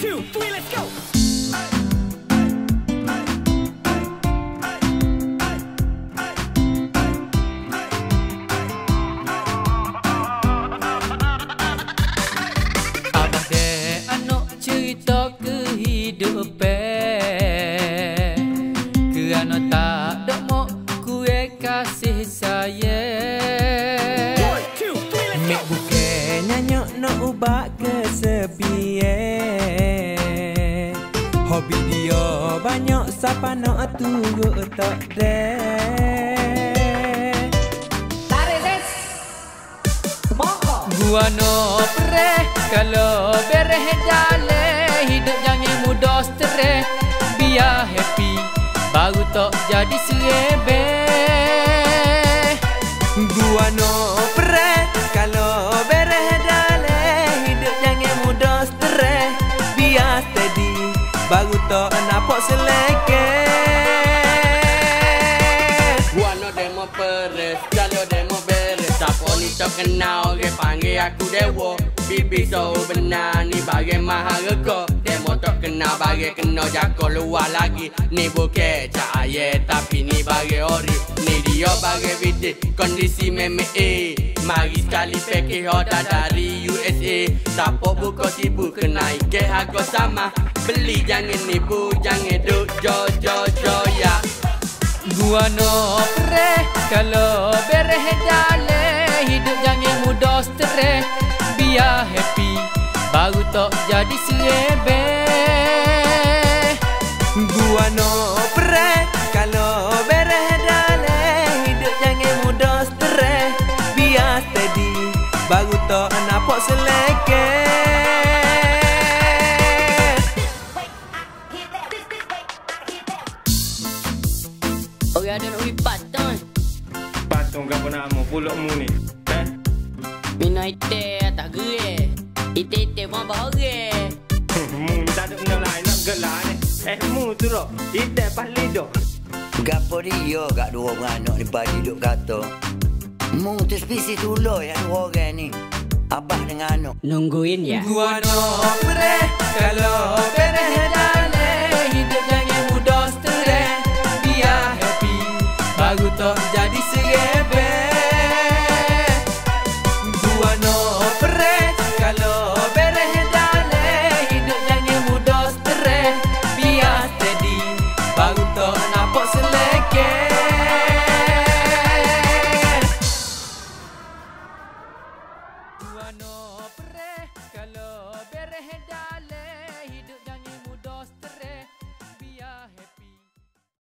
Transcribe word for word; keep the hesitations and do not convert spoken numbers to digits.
two, three, let's go. Abah dek anak cerita kehidupan, kerana tak ada mak kue kasih sayang. One, two, three, let's Mek go. bukan nyanyi nak ubah kesepian. Hobi dia banyak siapa nak turut tak dek. Tarik des. Moko. Gua no pereh kalau bereh daleh, hidup jangan mudah stres, biar happy baru tak jadi serebe. Gua no pere kalau bereh daleh, hidup jangan mudah stres, biar steady baru tak nampak seleke. Gua no demo peres, kalau demo beres. Siapa ni tak kenal, orang panggil aku dewa. Bibi so benar ni bagai maharga. Demo tak kenal bagai kena jaga luar lagi. Ni bukan cahaya tapi ni bagai ori. Ni dia bagai video kondisi meme A. Mari sekali pakai order dari U S A. Siapa buka tibu kena ikat harga sama. Beli jangan nipu, jangan duk jo jo jo ya. Gua no pereh kalau bereh daleh, hidup jangan mudah stres, biar happy baru tak jadi serebe. Gua no pere kalau bereh daleh, hidup jangan mudah stres, biar steady baru tak nampak seleke. Orang ada nak pergi patong. Patung kau nama pulakmu ni. Eh? Minum ite tak gerak. Ite-ite pun bahaya. Mu ni tak ada benda lain nak gelar ni. Eh, mu tu roh. Ite pas lidah. Gapo dia kat dua beranak ni pagi duk kata. Mu tu spesies dulu yang dua orang ni. Abah dengan anak. Nungguin ya. Gua no pere kalau bereh daleh, hidup jangan mudah stres, biar happy baru tak jadi serebe. Gua no pere kalau bereh daleh, hidup jangan mudah stres, biar steady baru tak nampak seleke. Gua no pereh kalau bereh daleh.